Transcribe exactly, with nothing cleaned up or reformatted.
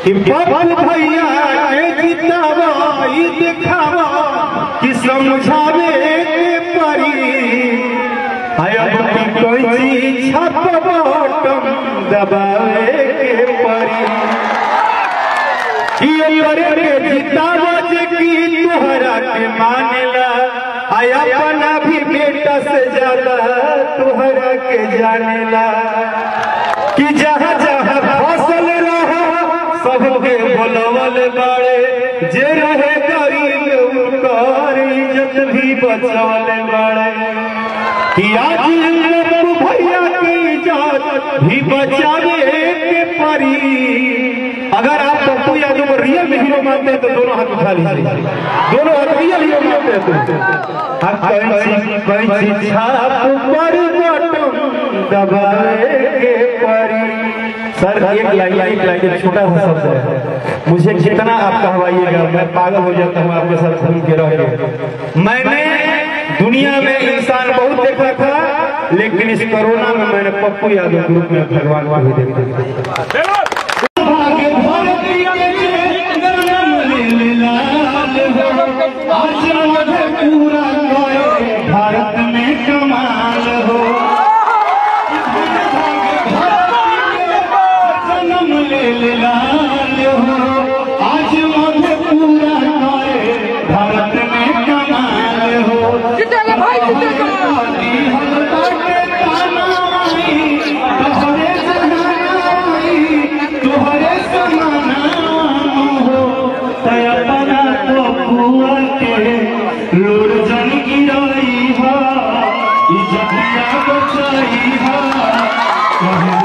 कि बाबू भैया के जितावा ई दिखावा कि समझावे के परी अब की कोई चीज छप बटम दबावे के परी कि करे के जितावा जे की तोहरा के मानेला अपना भी बेटा से ज्यादा तोहरा के जानेला कि जहाँ जहाँ फसल रहा सबके बोलवल बाड़े जे रहे गरीब उनकर इज्जत भी बचवल बाड़े कि आज बाबू भैया की इज्जत भी बचावे के परी। अगर आप पप्पू यादव को रियल में हीरो मानते हैं तो दोनों हाथ उठा लीजिए, दोनों हाथ रियल हीरो मानते हैं तो दबावे के परी। सर एक लाइन एक लाइन एक छोटा सा शब्द है, मुझे कितना आप कहवाइएगा मैं पागल हो जाता हूँ आपके साथ घूम के रह के। मैंने दुनिया में इंसान बहुत देखा था लेकिन इस कोरोना में मैंने पप्पू यादव ग्रुप में भगवान को भी देखा। पूरा भारत में कमाल हो जन्म ले लाल हो आज पूरा भारत में कमाल हो तोहरे समाना हो तयपना तो बुआ के लोर जन गिराई हा इज्जतिया बचाई हा।